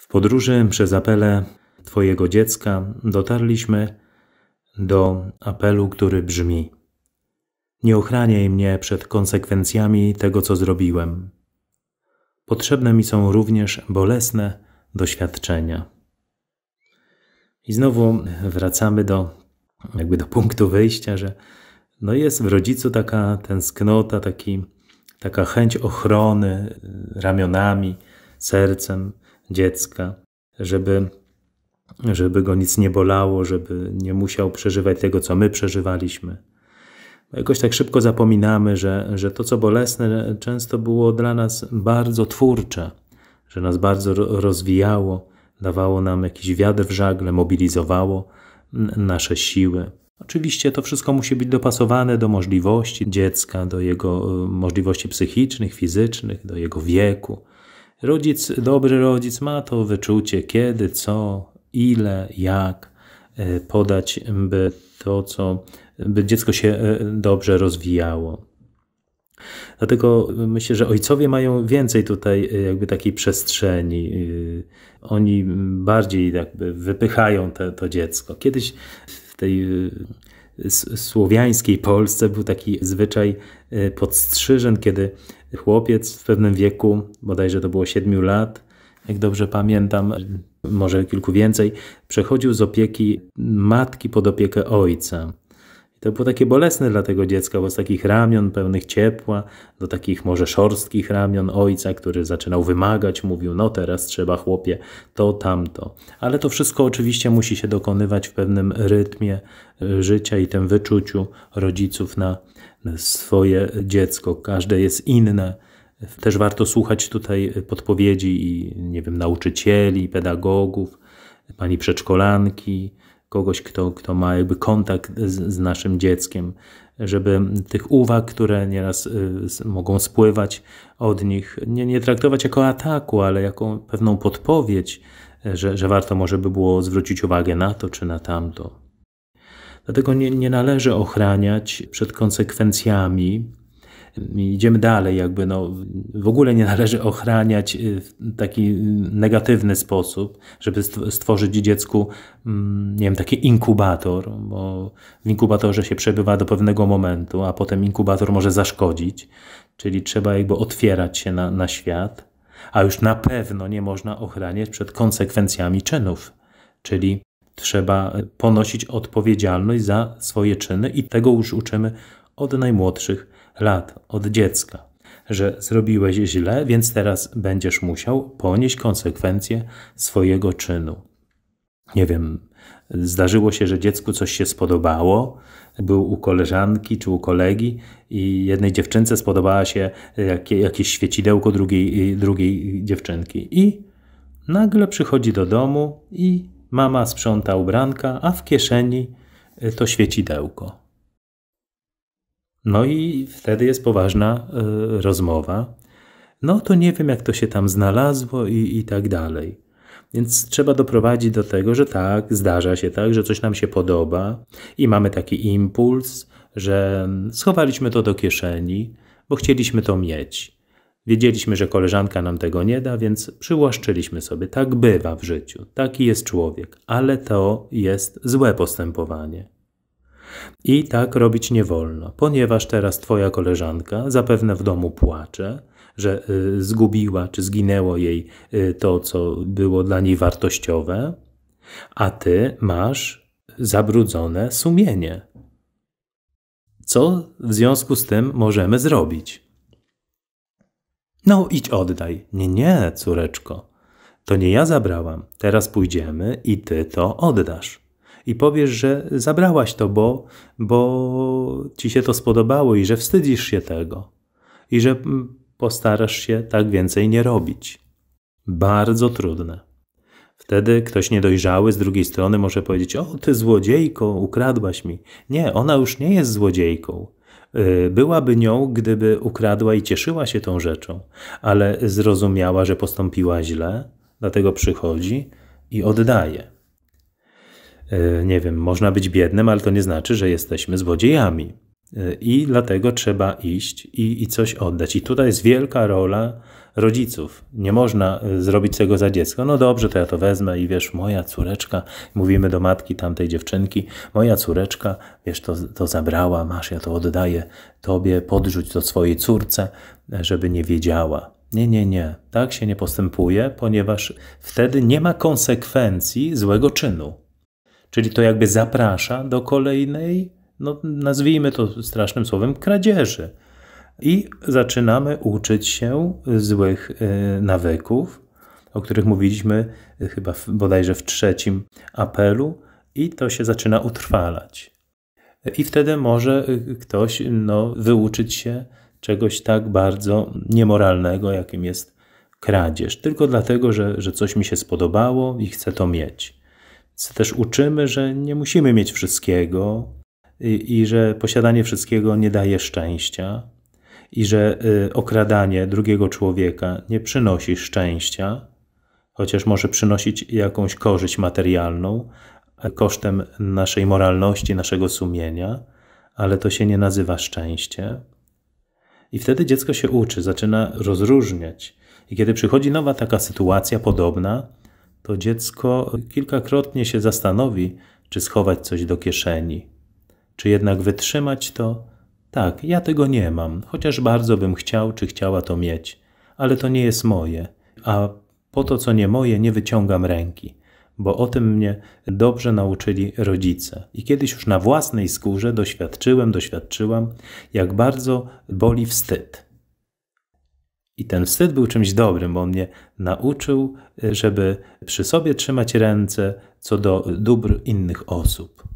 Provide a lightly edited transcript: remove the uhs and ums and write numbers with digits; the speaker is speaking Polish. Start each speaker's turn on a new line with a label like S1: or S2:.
S1: W podróży przez apele Twojego dziecka dotarliśmy do apelu, który brzmi: nie ochraniaj mnie przed konsekwencjami tego, co zrobiłem. Potrzebne mi są również bolesne doświadczenia. I znowu wracamy do punktu wyjścia, że jest w rodzicu taka tęsknota, taka chęć ochrony ramionami, sercem dziecka, żeby go nic nie bolało, żeby nie musiał przeżywać tego, co my przeżywaliśmy. Jakoś tak szybko zapominamy, że to, co bolesne, często było dla nas bardzo twórcze, że nas bardzo rozwijało, dawało nam jakiś wiatr w żagle, mobilizowało nasze siły. Oczywiście to wszystko musi być dopasowane do możliwości dziecka, do jego możliwości psychicznych, fizycznych, do jego wieku. Dobry rodzic ma to wyczucie, kiedy, co, ile, jak podać, by dziecko się dobrze rozwijało. Dlatego myślę, że ojcowie mają więcej tutaj takiej przestrzeni. Oni bardziej wypychają to dziecko. Kiedyś w tej słowiańskiej Polsce był taki zwyczaj podstrzyżen, kiedy chłopiec w pewnym wieku, bodajże to było 7 lat, jak dobrze pamiętam, może kilku więcej, przechodził z opieki matki pod opiekę ojca. I to było takie bolesne dla tego dziecka, bo z takich ramion pełnych ciepła do takich może szorstkich ramion ojca, który zaczynał wymagać, mówił: no teraz trzeba, chłopie, to, tamto. Ale to wszystko oczywiście musi się dokonywać w pewnym rytmie życia i tym wyczuciu rodziców na swoje dziecko. Każde jest inne. Też warto słuchać tutaj podpowiedzi i nauczycieli, pedagogów, pani przedszkolanki, kogoś, kto ma kontakt z naszym dzieckiem, żeby tych uwag, które nieraz mogą spływać od nich, nie traktować jako ataku, ale jako pewną podpowiedź, że warto może by było zwrócić uwagę na to czy na tamto. Dlatego nie należy ochraniać przed konsekwencjami. Idziemy dalej, w ogóle nie należy ochraniać w taki negatywny sposób, żeby stworzyć dziecku, taki inkubator, bo w inkubatorze się przebywa do pewnego momentu, a potem inkubator może zaszkodzić, czyli trzeba otwierać się na świat, a już na pewno nie można ochraniać przed konsekwencjami czynów, czyli trzeba ponosić odpowiedzialność za swoje czyny i tego już uczymy od najmłodszych lat, od dziecka, że zrobiłeś źle, więc teraz będziesz musiał ponieść konsekwencje swojego czynu. Zdarzyło się, że dziecku coś się spodobało, był u koleżanki czy u kolegi i jednej dziewczynce spodobała się jakieś świecidełko drugiej dziewczynki i nagle przychodzi do domu i mama sprząta ubranka, a w kieszeni to świecidełko. No i wtedy jest poważna rozmowa. No to nie wiem, jak to się tam znalazło i tak dalej. Więc trzeba doprowadzić do tego, że tak, zdarza się tak, że coś nam się podoba i mamy taki impuls, że schowaliśmy to do kieszeni, bo chcieliśmy to mieć. Wiedzieliśmy, że koleżanka nam tego nie da, więc przywłaszczyliśmy sobie. Tak bywa w życiu, taki jest człowiek, ale to jest złe postępowanie. I tak robić nie wolno, ponieważ teraz twoja koleżanka zapewne w domu płacze, że zgubiła czy zginęło jej to, co było dla niej wartościowe, a ty masz zabrudzone sumienie. Co w związku z tym możemy zrobić? No idź oddaj. Nie, córeczko, to nie ja zabrałam. Teraz pójdziemy i ty to oddasz. I powiesz, że zabrałaś to, bo ci się to spodobało i że wstydzisz się tego. I że postarasz się tak więcej nie robić. Bardzo trudne. Wtedy ktoś niedojrzały z drugiej strony może powiedzieć: o, ty złodziejko, ukradłaś mi. Nie, ona już nie jest złodziejką. Byłaby nią, gdyby ukradła i cieszyła się tą rzeczą, ale zrozumiała, że postąpiła źle, dlatego przychodzi i oddaje. Można być biednym, ale to nie znaczy, że jesteśmy złodziejami. I dlatego trzeba iść i coś oddać. I tutaj jest wielka rola rodziców. Nie można zrobić tego za dziecko. No dobrze, to ja to wezmę i wiesz, moja córeczka, mówimy do matki tamtej dziewczynki, moja córeczka, wiesz, to zabrała, masz, ja to oddaję tobie, podrzuć to swojej córce, żeby nie wiedziała. Nie. Tak się nie postępuje, ponieważ wtedy nie ma konsekwencji złego czynu. Czyli to jakby zaprasza do kolejnej, no nazwijmy to strasznym słowem, kradzieży. I zaczynamy uczyć się złych nawyków, o których mówiliśmy chyba bodajże w 3. apelu, i to się zaczyna utrwalać. I wtedy może ktoś wyuczyć się czegoś tak bardzo niemoralnego, jakim jest kradzież. Tylko dlatego, że coś mi się spodobało i chcę to mieć. Też uczymy, że nie musimy mieć wszystkiego i że posiadanie wszystkiego nie daje szczęścia i że okradanie drugiego człowieka nie przynosi szczęścia, chociaż może przynosić jakąś korzyść materialną kosztem naszej moralności, naszego sumienia, ale to się nie nazywa szczęście. I wtedy dziecko się uczy, zaczyna rozróżniać. I kiedy przychodzi nowa taka sytuacja podobna, to dziecko kilkakrotnie się zastanowi, czy schować coś do kieszeni, czy jednak wytrzymać to. Tak, ja tego nie mam, chociaż bardzo bym chciał, czy chciała to mieć, ale to nie jest moje, a po to, co nie moje, nie wyciągam ręki, bo o tym mnie dobrze nauczyli rodzice. I kiedyś już na własnej skórze doświadczyłam, jak bardzo boli wstyd. I ten wstyd był czymś dobrym, bo on mnie nauczył, żeby przy sobie trzymać ręce co do dóbr innych osób.